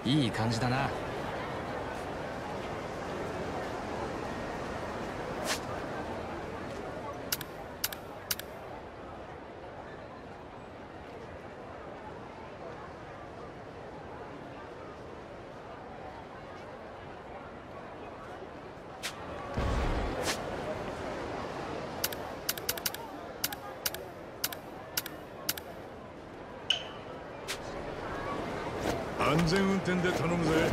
いい感じだな。 安全運転で頼むぜ。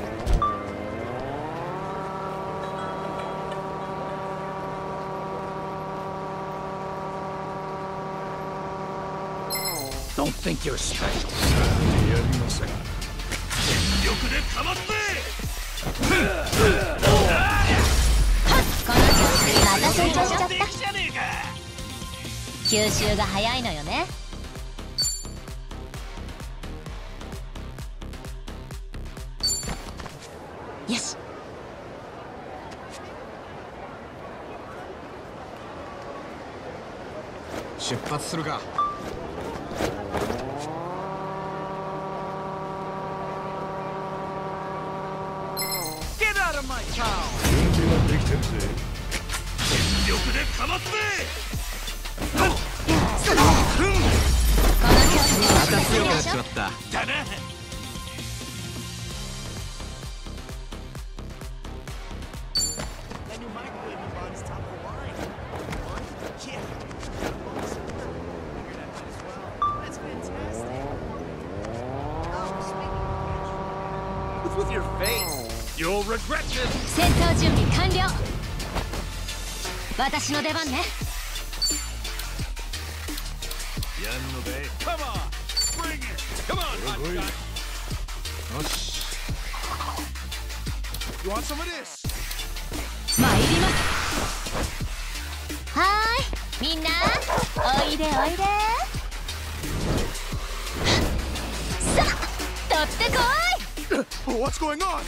Don't think you're special. やりません。 全力でかまって。 この調子でまた成長しちゃった。吸収が早いのよね。よし。 出発するか。 Get out of my town。 準備はできてるぜ。 全力でかまって。 この調子でまた強くなっちまった。 だな。With your face, you'll regret this. 戦闘準備完了。私の出番ね。 やんのかい。Come on, bring it. Come on, hot shot. よし。 You want some of this? 参ります。はーい、みんな、おいでおいで。さあ、取ってこい。 What's going on?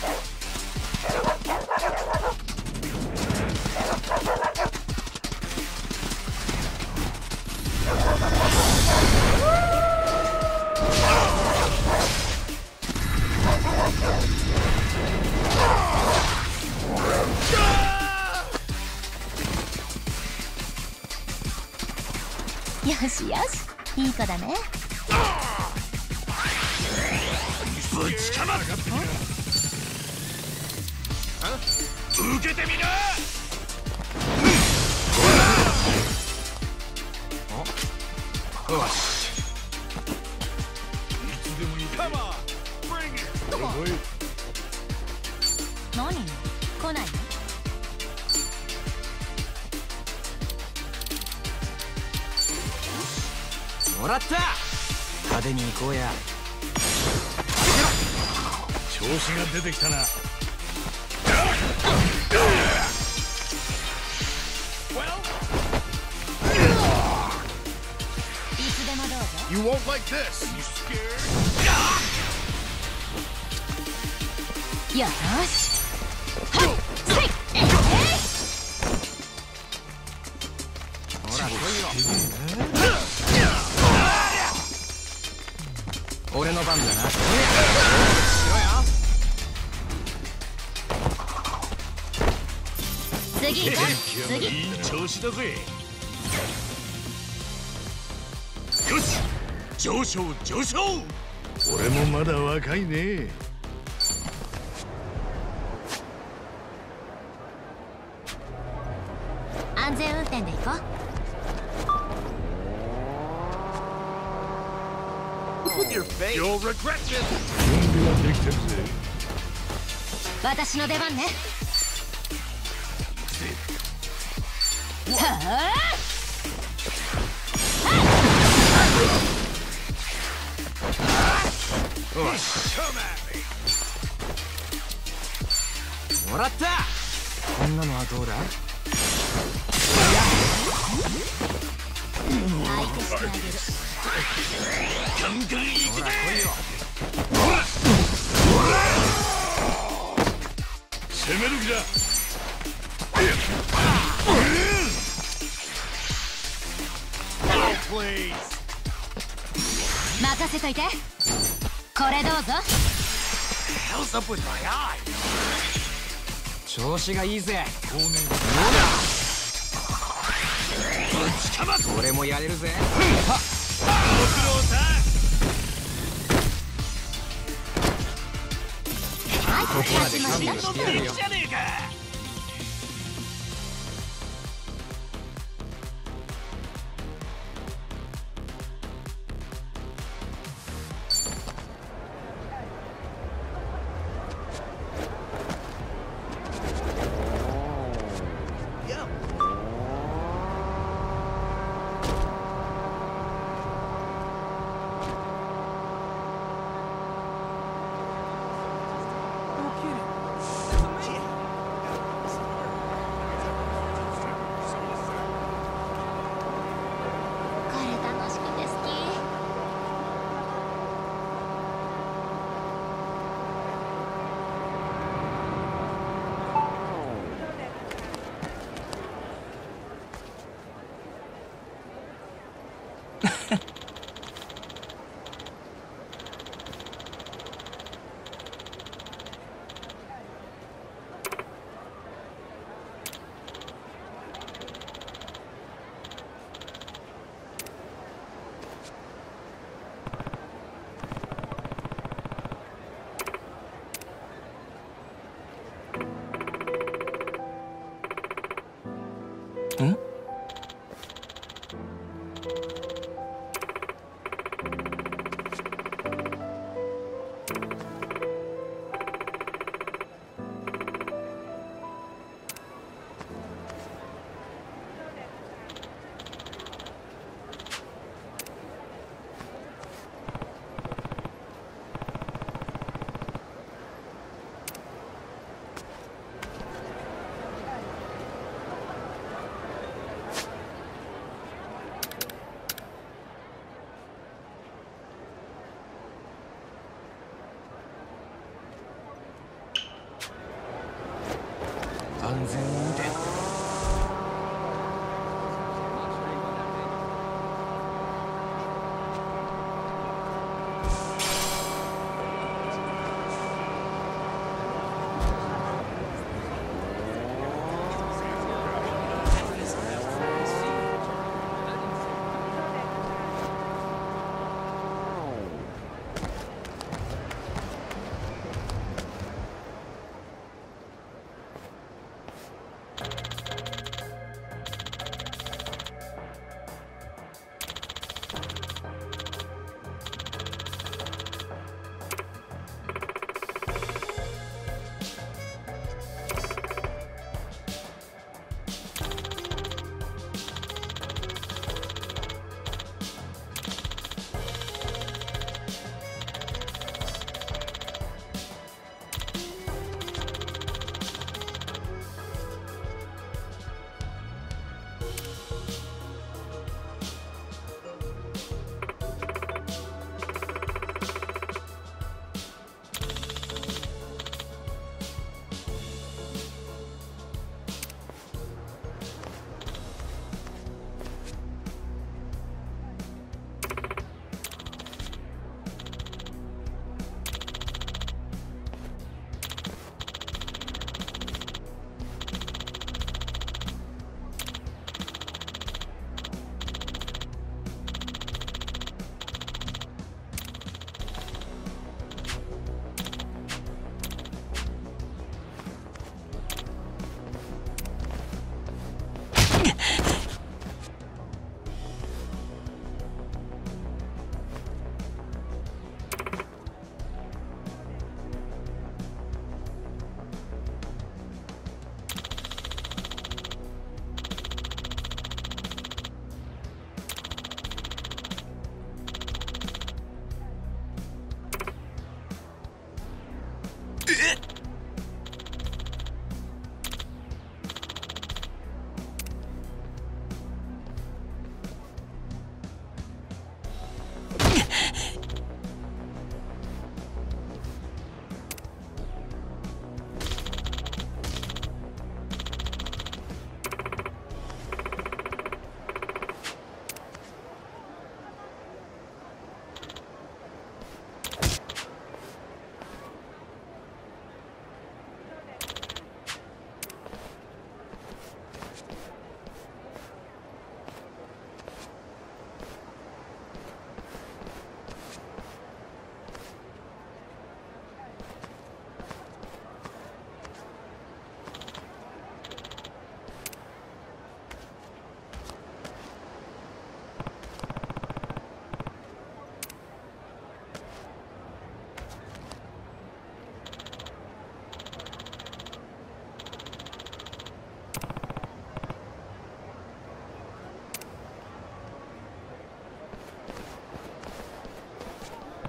よしよし、いい子だね。 ぶちかまっ。受けてみな。 よし。 いつでもいい。Come on, bring it. 何？来ないの？ もらった。派手に行こうや。 調子が出てきたな。 いつでもどうぞ。 You won't like this. You scared? よし。はっ、せい。 ほら来いよ。俺の番だな。しろよ。 次行こう。次。 いい調子だぜ。よし、上昇上昇。 俺もまだ若いね。 安全運転で行こう。 With your face, you'll regret this. 準備はできてるぜ。 私の出番ね。はあ。 よし。もらった。こんなのはどうだ。 相手してあげる。 ガンガンいくぜ。 攻める気だ。 任せといて。これどうぞ。 hell's up with my eye? 調子がいいぜ。俺もやれるぜ。 ご苦労さん。 ここまで勘弁してやるよ。 じゃねえか。 安全運転。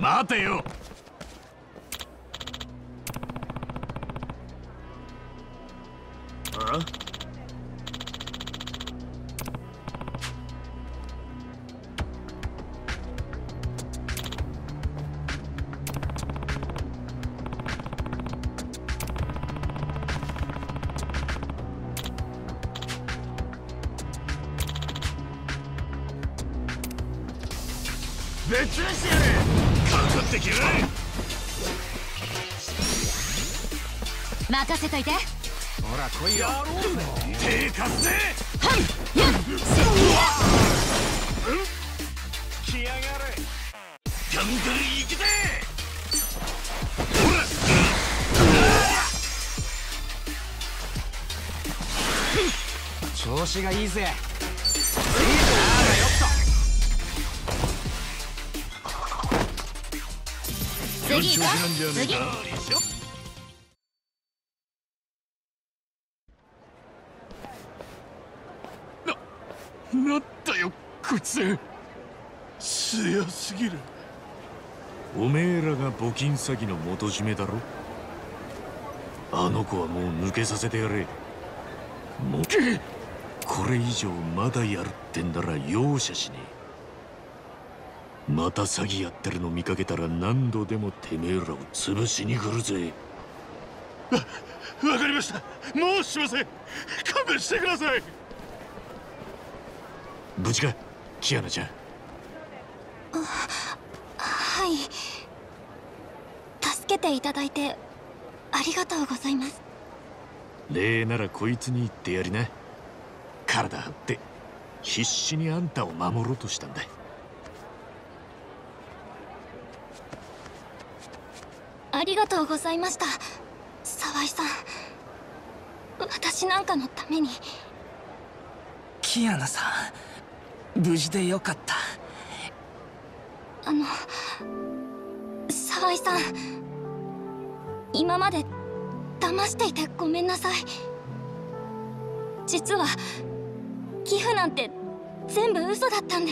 待てよ。 あ別にしてやれ。かかってきやがれ。 任せといて。 ほら来いよ。 手貸すぜ。 はんやっ来やがれ。 ガンガン行けぜ。 調子がいいぜ。 次行こなんじゃう。次。 ねえか。なんだよこいつ。強すぎる。 おめえらが募金詐欺の元締めだろ。あの子はもう抜けさせてやれ。もうこれ以上まだやるってんだら容赦しねえ。また詐欺やってるの見かけたら何度でもてめえらを潰しに来るぜ。 わかりました。もうしません。勘弁してください。 無事か、キアナちゃん。 はい。助けていただいてありがとうございます。 礼ならこいつに言ってやりな。体張って必死にあんたを守ろうとしたんだ。 ありがとうございました、沢井さん。私なんかのために。 キアナさん、無事でよかった。 沢井さん、今まで騙していてごめんなさい。実は寄付なんて全部嘘だったんです。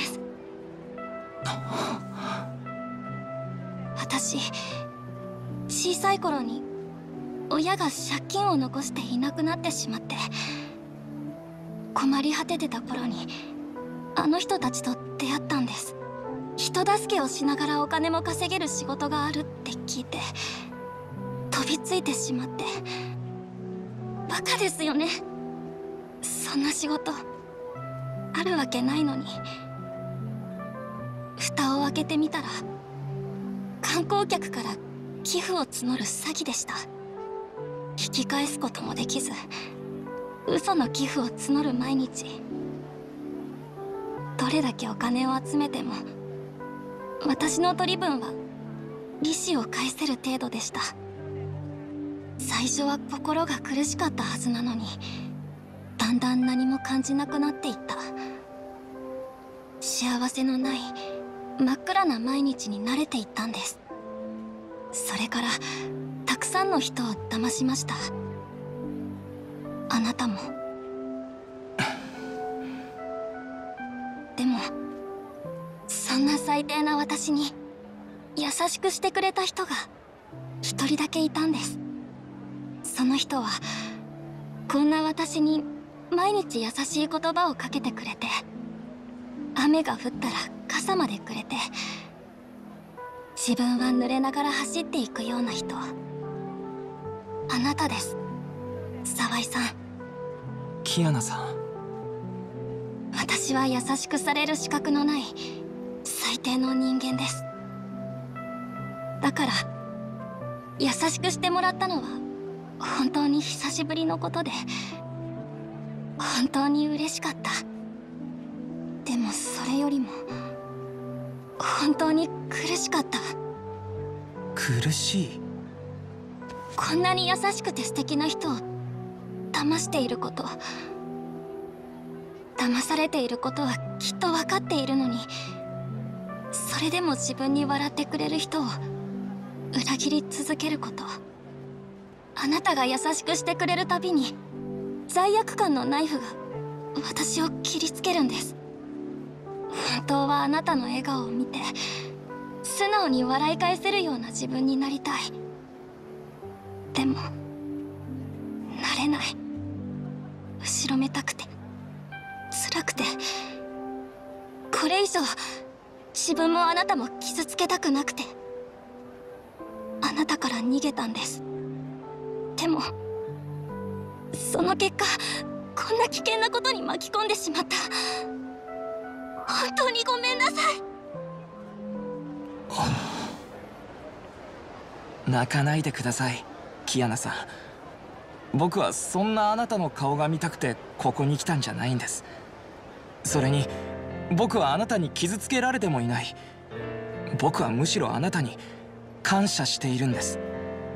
私、小さい頃に親が借金を残していなくなってしまって、困り果ててた頃にあの人たちと出会ったんです。人助けをしながらお金も稼げる仕事があるって聞いて飛びついてしまって。バカですよね。そんな仕事あるわけないのに。蓋を開けてみたら観光客から寄付を募る詐欺でした。引き返すこともできず、嘘の寄付を募る毎日。どれだけお金を集めても私の取り分は利子を返せる程度でした。最初は心が苦しかったはずなのに、だんだん何も感じなくなっていった。幸せのない真っ暗な毎日に慣れていったんです。それからたくさんの人を騙しました。あなたも。でもそんな最低な私に優しくしてくれた人が一人だけいたんです。その人はこんな私に毎日優しい言葉をかけてくれて、雨が降ったら傘までくれて、自分は濡れながら走っていくような人。あなたです、沢井さん。 キアナさん、 私は優しくされる資格のない最低の人間です。だから優しくしてもらったのは本当に久しぶりのことで、本当に嬉しかった。でもそれよりも本当に苦しかった。 苦しい？ こんなに優しくて素敵な人を騙していること、騙されていることはきっと分かっているのに、それでも自分に笑ってくれる人を裏切り続けること。あなたが優しくしてくれるたびに罪悪感のナイフが私を切りつけるんです。本当はあなたの笑顔を見て素直に笑い返せるような自分になりたい。でもなれない。後ろめたくて辛くて、これ以上自分もあなたも傷つけたくなくて、あなたから逃げたんです。でもその結果、こんな危険なことに巻き込んでしまった。本当にごめんなさい。 泣かないでください、キアナさん。僕はそんなあなたの顔が見たくてここに来たんじゃないんです。それに僕はあなたに傷つけられてもいない。僕はむしろあなたに感謝しているんです。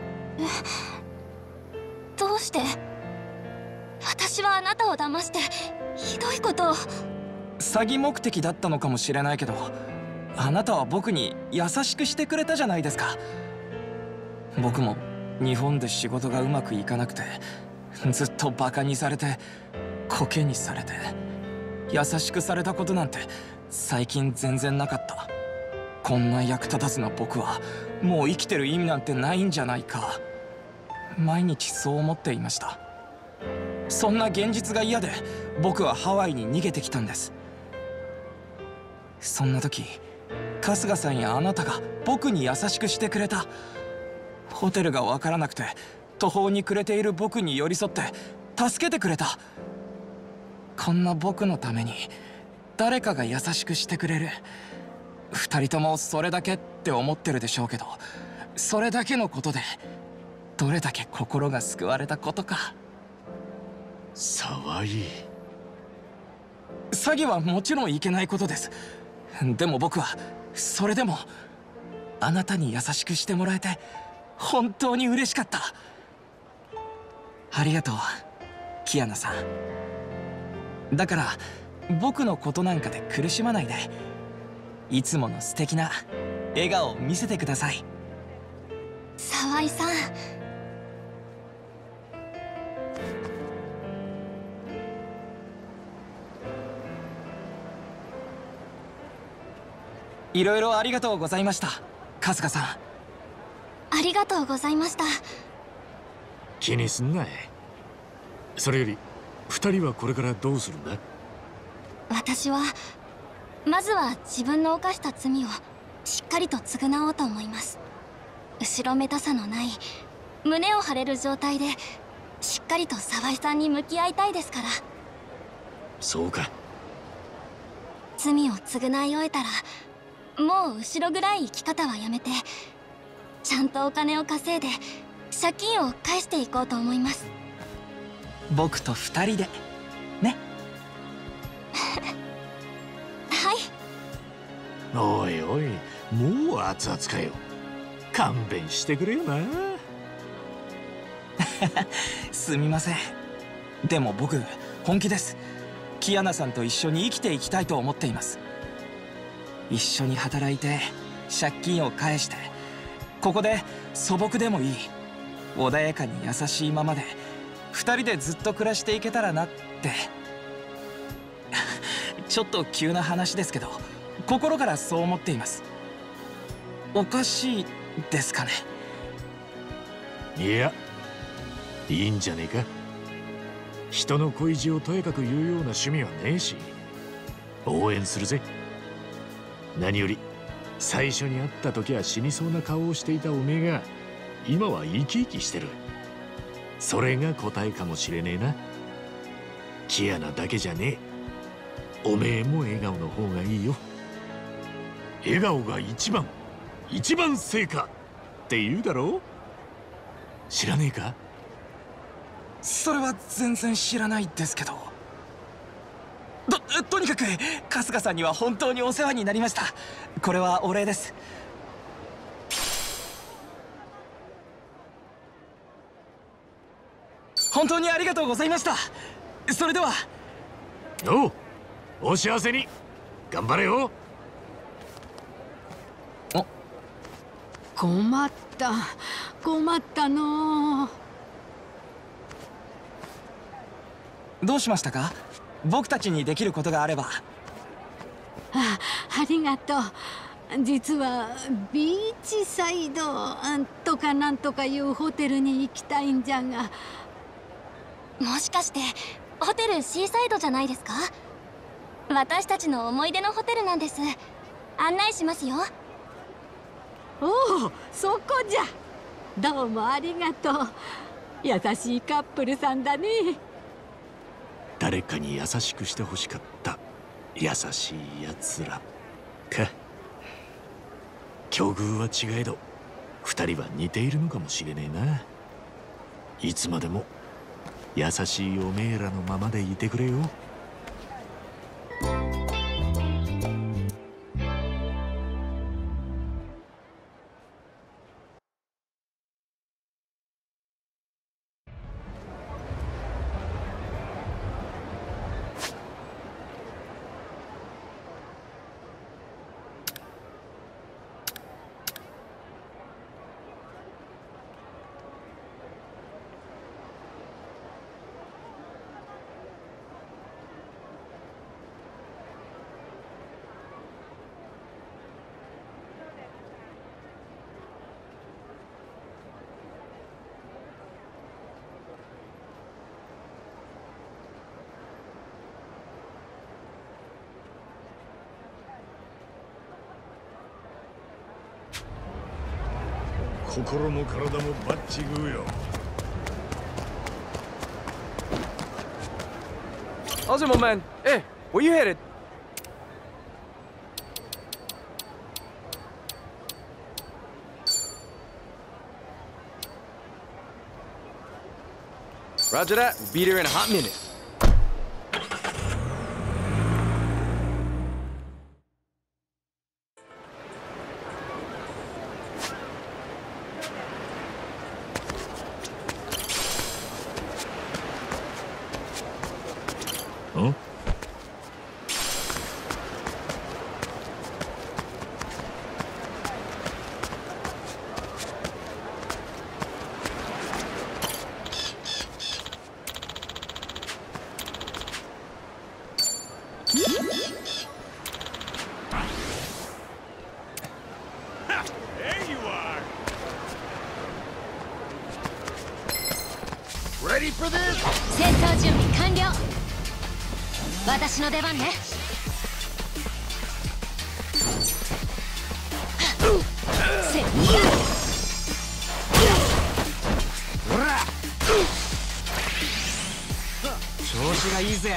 どうして？私はあなたを騙してひどいことを。 詐欺目的だったのかもしれないけど、あなたは僕に優しくしてくれたじゃないですか。僕も日本で仕事がうまくいかなくて、ずっとバカにされてコケにされて、優しくされたことなんて最近全然なかった。こんな役立たずな僕はもう生きてる意味なんてないんじゃないか。毎日そう思っていました。そんな現実が嫌で僕はハワイに逃げてきたんです。そんな時、春日さんやあなたが僕に優しくしてくれた。ホテルが分からなくて途方に暮れている僕に寄り添って助けてくれた。こんな僕のために誰かが優しくしてくれる。二人ともそれだけって思ってるでしょうけど、それだけのことでどれだけ心が救われたことか。 沢井、 詐欺はもちろんいけないことです。でも僕はそれでもあなたに優しくしてもらえて本当に嬉しかった。ありがとう、キアナさん。だから僕のことなんかで苦しまないで、いつもの素敵な笑顔を見せてください。 沢井さん、 いろいろありがとうございました、春日さん。 ありがとうございました。 気にすんな。それより二人はこれからどうするんだ？ 私はまずは自分の犯した罪をしっかりと償おうと思います。後ろめたさのない胸を張れる状態でしっかりと沢井さんに向き合いたいですから。 そうか。 罪を償い終えたら、もう後ろ暗い生き方はやめて、ちゃんとお金を稼いで借金を返していこうと思います。 僕と二人でね。 はい。 おいおい、もう熱々かよ。勘弁してくれよな。 すみません。でも僕本気です。キアナさんと一緒に生きていきたいと思っています。一緒に働いて借金を返して、ここで素朴でもいい、穏やかに優しいままで二人でずっと暮らしていけたらなって。ちょっと急な話ですけど、心からそう思っています。おかしいですかね？ いや、いいんじゃねえか。人の恋路をとやかく言うような趣味はねえし、応援するぜ。何より最初に会った時は死にそうな顔をしていたおめえが今は生き生きしてる。それが答えかもしれねえな。キアナだけじゃねえ、おめえも笑顔の方がいいよ。笑顔が一番成果って言うだろう。知らねえか？ それは全然知らないですけど。とにかく春日さんには本当にお世話になりました。これはお礼です。本当にありがとうございました。それでは。 お幸せに。頑張れよ。 困ったの。 どうしましたか？僕たちにできることがあれば。 ありがとう。 実はビーチサイドとかなんとかいうホテルに行きたいんじゃが。 もしかしてホテルシーサイドじゃないですか？私たちの思い出のホテルなんです。案内しますよ。 おお、そこじゃ。どうもありがとう。優しいカップルさんだね。 誰かに優しくしてほしかった優しいやつらか。境遇は違えど二人は似ているのかもしれねえな。いつまでも優しいおめえらのままでいてくれよ。 心も体もバッチグーよ。 How's it, my man? Hey, where you headed? Roger that. We'll be there in a hot minute. Huh? There you are. Ready for this? 戦闘準備完了。私の出番ね。 調子がいいぜ。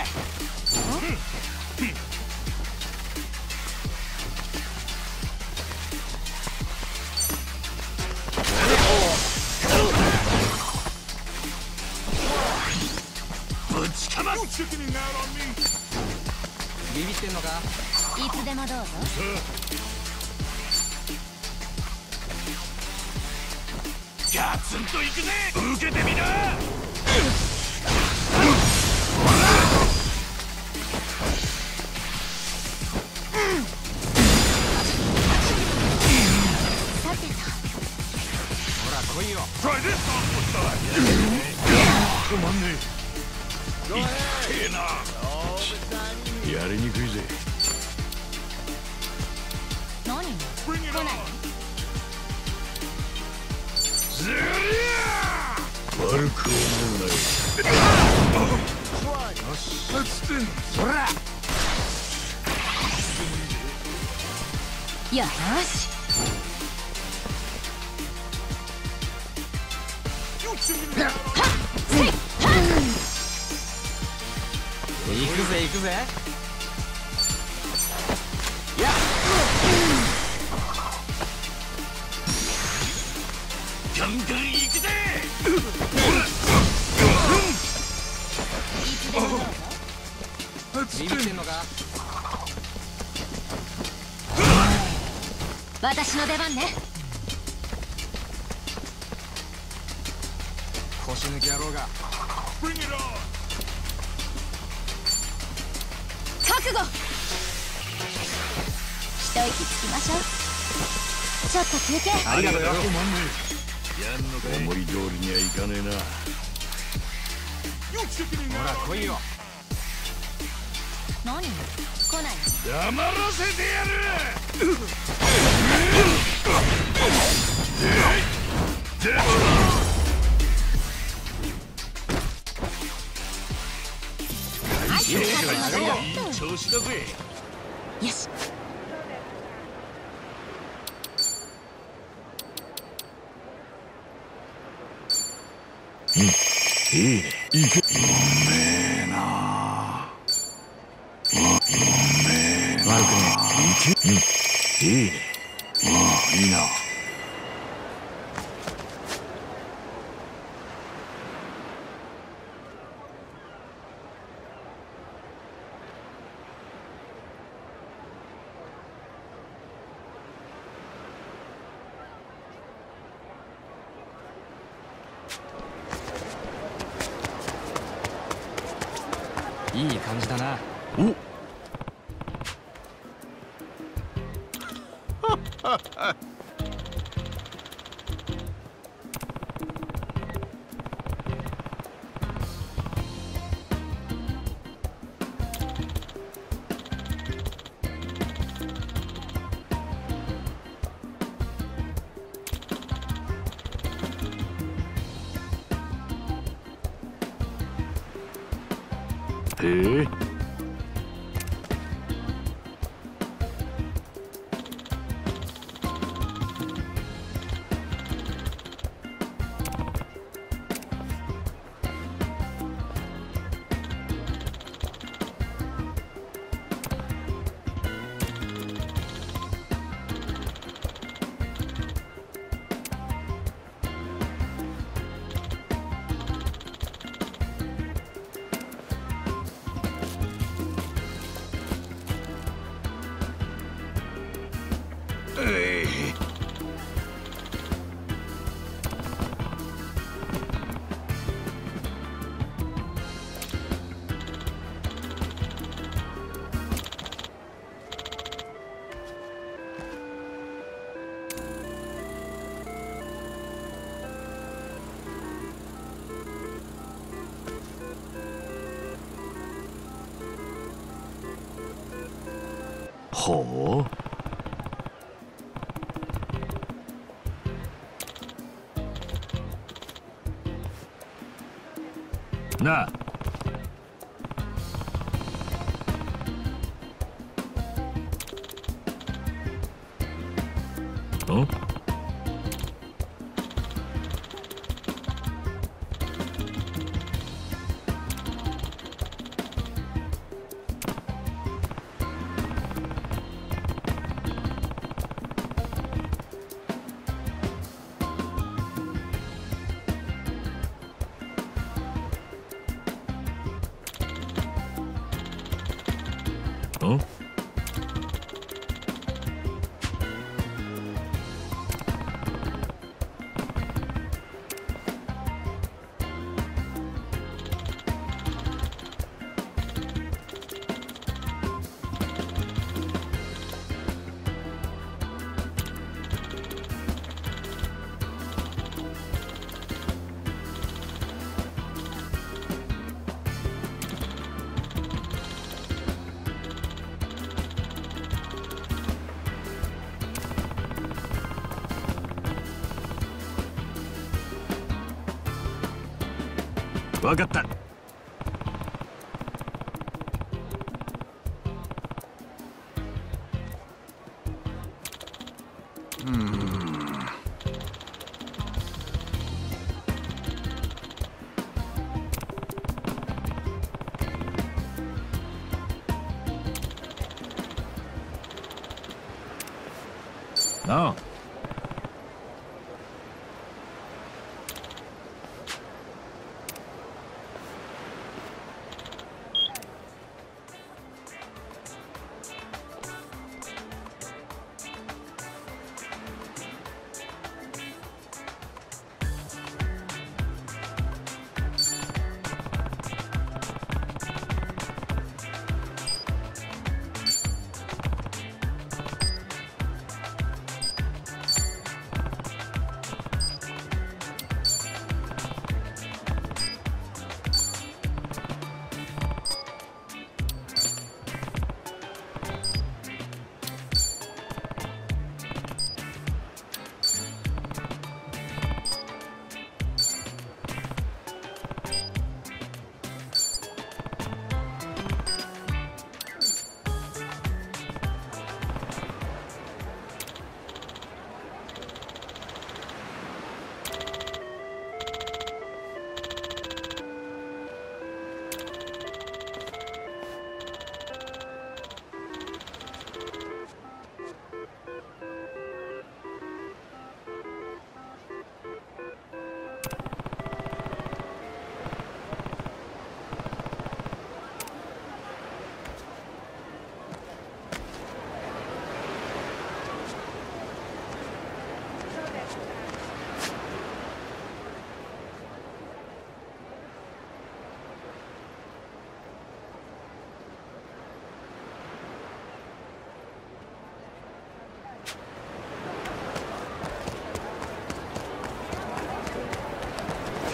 ぶちかます。 ビビってんのか？ いつでもどうぞ。 ガツンといくぜ。受けてみな。 さてと。 ほら来いよ。 Try this on with that. 止まんねえ。いってえな。やりにくいぜ。 何？来ない。 ずりゃ悪く思うなよ。つってんそら。 よし。 行くぜ行くぜ。やっ。 ガンガン行くぜ。 ビビってんのか？ 私の出番ね。 腰抜き野郎が。 Bring it on. 覚悟。一息つきましょう。ちょっと休憩。 ありがとうよ。 やんのか。思い通りにはいかねえな。 ほら来いよ。 何？来ない。 黙らせてやる。いい調子だぜ。 よし。 いいね。行け。 うめえな。 悪くね。行け。いいね。 ああ、いいな。 いい感じだな。 お。へえ。ほう。なあ。ん？ん？わかった。なあ。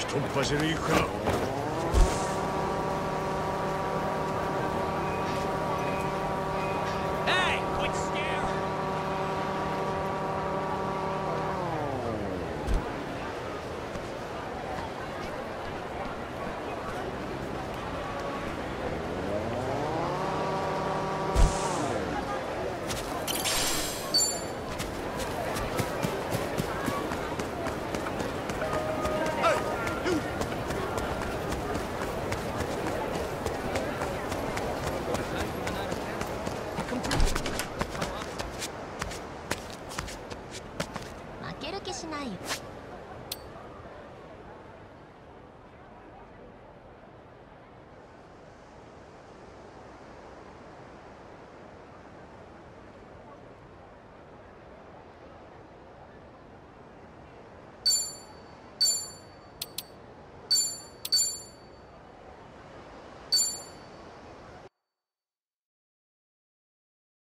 突破しに行くか。